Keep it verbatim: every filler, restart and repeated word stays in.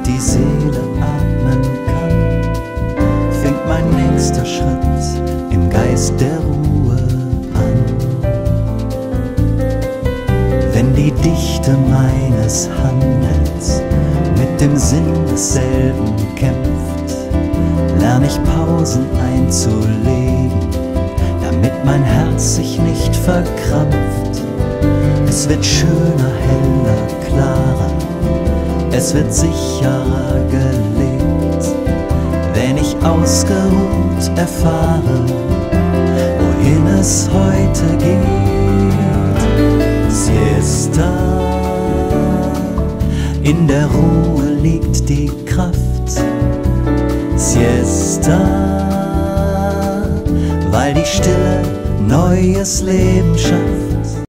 die Seele atmen kann, fängt mein nächster Schritt im Geist der Ruhe an. Wenn die Dichte meines Handelns mit dem Sinn desselben kämpft, lerne ich Pausen einzulegen, damit mein Herz sich nicht verkrampft. Es wird schöner, heller, klarer, es wird sicherer gelebt, wenn ich ausgeruht erfahre, wohin es heute geht. Siesta, in der Ruhe liegt die Kraft. Siesta, weil die Stille neues Leben schafft.